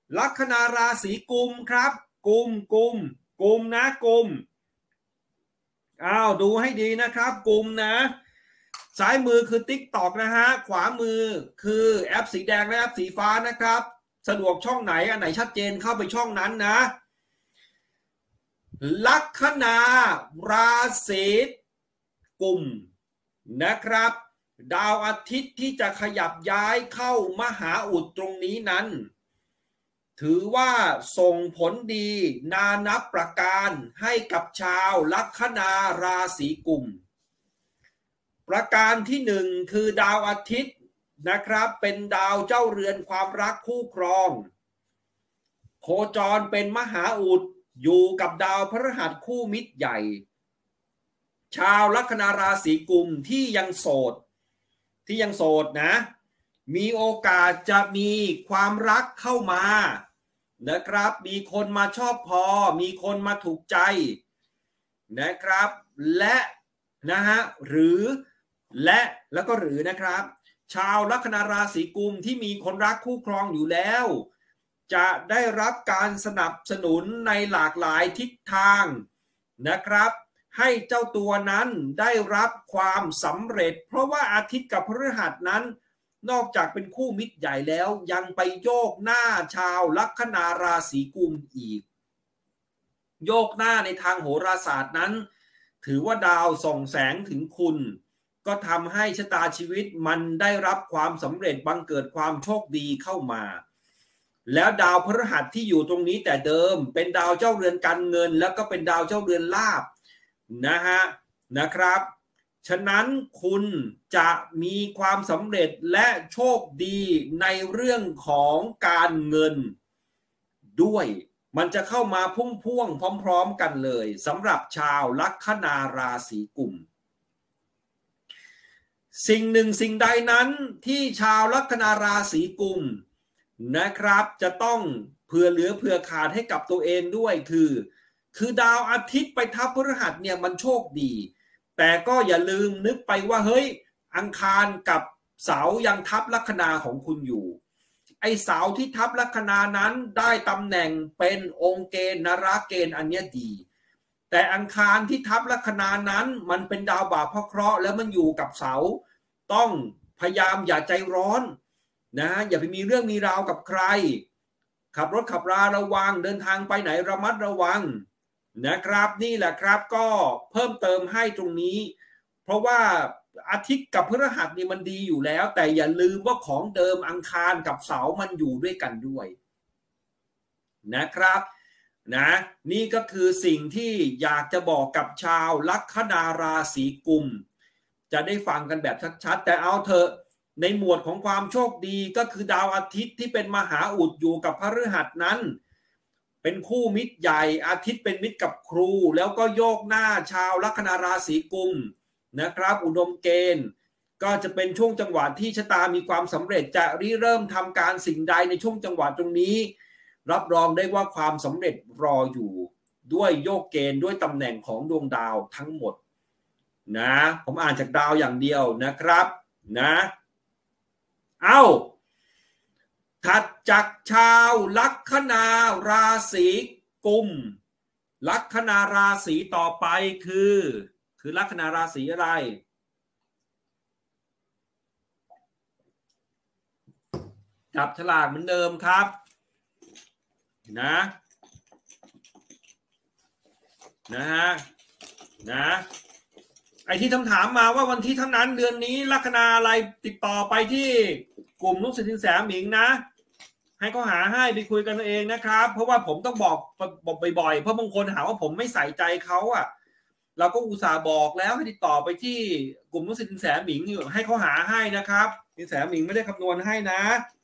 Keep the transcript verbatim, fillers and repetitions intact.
ลัคนาราศีกุมครับกุมกุมกุมนะกุมอ้าวดูให้ดีนะครับกุมนะซ้ายมือคือ TikTok นะฮะขวามือคือแอปสีแดงและแอปสีฟ้านะครับสะดวกช่องไหนอันไหนชัดเจนเข้าไปช่องนั้นนะลัคนาราศีกุมนะครับดาวอาทิตย์ที่จะขยับย้ายเข้ามหาอุดตรงนี้นั้นถือว่าส่งผลดีนานับประการให้กับชาวลัคนาราศีกุมประการที่หนึ่งคือดาวอาทิตย์นะครับเป็นดาวเจ้าเรือนความรักคู่ครองโคจรเป็นมหาอุดอยู่กับดาวพฤหัสคู่มิตรใหญ่ชาวลัคนาราศีกุมที่ยังโสดที่ยังโสดนะมีโอกาสจะมีความรักเข้ามานะครับมีคนมาชอบพอมีคนมาถูกใจนะครับและนะฮะหรือและแล้วก็หรือนะครับชาวลัคนาราศีกุมที่มีคนรักคู่ครองอยู่แล้วจะได้รับการสนับสนุนในหลากหลายทิศทางนะครับให้เจ้าตัวนั้นได้รับความสำเร็จเพราะว่าอาทิตย์กับพฤหัสนั้นนอกจากเป็นคู่มิตรใหญ่แล้วยังไปโยกหน้าชาวลัคนาราศีกุมอีกโยกหน้าในทางโหราศาสตร์นั้นถือว่าดาวส่องแสงถึงคุณก็ทำให้ชะตาชีวิตมันได้รับความสำเร็จบังเกิดความโชคดีเข้ามาแล้วดาวพฤหัสที่อยู่ตรงนี้แต่เดิมเป็นดาวเจ้าเรือนการเงินแล้วก็เป็นดาวเจ้าเรือนลาภนะฮะนะครับฉะนั้นคุณจะมีความสำเร็จและโชคดีในเรื่องของการเงินด้วยมันจะเข้ามาพุ่งพ่วงพร้อมๆกันเลยสำหรับชาวลัคนาราศีกุมสิ่งหนึ่งสิ่งใดนั้นที่ชาวลัคนาราศีกุมนะครับจะต้องเผื่อเหลือเผื่อขาดให้กับตัวเองด้วยคือคือดาวอาทิตย์ไปทับพฤหัสเนี่ยมันโชคดีแต่ก็อย่าลืมนึกไปว่าเฮ้ยอังคารกับเสายังทับลัคนาของคุณอยู่ไอ้เสาที่ทับลัคนานั้นได้ตำแหน่งเป็นองค์เกณฑ์นราเกณฑ์อันนี้ดีแต่อังคารที่ทับลัคนานั้นมันเป็นดาวบาปพระเคราะห์แล้วมันอยู่กับเสาต้องพยายามอย่าใจร้อนนะอย่าไปมีเรื่องมีราวกับใครขับรถขับราระวังเดินทางไปไหนระมัดระวังนะครับนี่แหละครับก็เพิ่มเติมให้ตรงนี้เพราะว่าอาทิตย์กับพฤหัสนี่มันดีอยู่แล้วแต่อย่าลืมว่าของเดิมอังคารกับเสาร์มันอยู่ด้วยกันด้วยนะครับนะนี่ก็คือสิ่งที่อยากจะบอกกับชาวลัคนาราศีกุมจะได้ฟังกันแบบชัดๆแต่เอาเถอะในหมวดของความโชคดีก็คือดาวอาทิตย์ที่เป็นมหาอุดอยู่กับพฤหัสนั้นเป็นคู่มิตรใหญ่อาทิตย์เป็นมิตรกับครูแล้วก็โยกหน้าชาวลัคนาราศีกุมนะครับอุดมเกณฑ์ก็จะเป็นช่วงจังหวะที่ชะตามีความสำเร็จจะริเริ่มทำการสิ่งใดในช่วงจังหวะตรงนี้รับรองได้ว่าความสำเร็จรออยู่ด้วยโยกเกณฑ์ด้วยตำแหน่งของดวงดาวทั้งหมดนะผมอ่านจากดาวอย่างเดียวนะครับนะเอ้าถัดจากชาวลัคนาราศีกุมลัคนาราศีต่อไปคือคือลัคนาราศีอะไรจับฉลากเหมือนเดิมครับนะนะฮะนะไอ้ที่คำถามมาว่าวันที่เท่านั้นเดือนนี้ลัคนาอะไรติดต่อไปที่กลุ่มลูกศิษย์สินแสหมิงนะให้เขาหาให้ไปคุยกันเองนะครับเพราะว่าผมต้องบอกบอกบ่อยๆเพราะบางคนหาว่าผมไม่ใส่ใจเขาอ่ะเราก็อุตส่าห์บอกแล้วให้ติดต่อไปที่กลุ่มลูกศิษย์สินแสหมิงอยู่ให้เขาหาให้นะครับสินแสหมิงไม่ได้คำนวณให้นะ